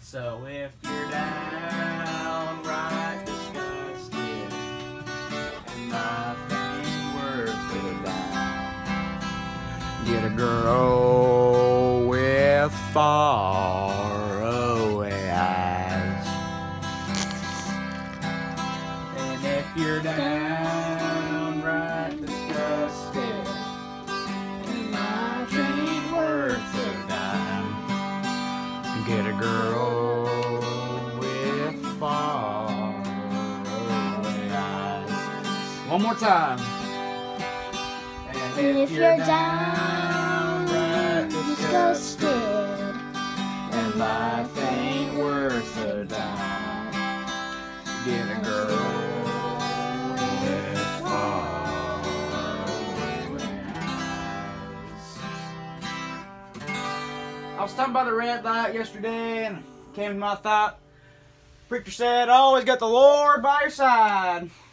So if you're downright disgusted and life ain't worth a dime, get a girl with far away eyes. And if you're downright disgusted and life ain't worth a dime, get a girl with far away eyes. One more time. And if you're downright disgusted and life ain't worth a dime, get a girl with far away eyes. I was stopping by the red light yesterday and came to my thought. Preacher said, always got the Lord by your side.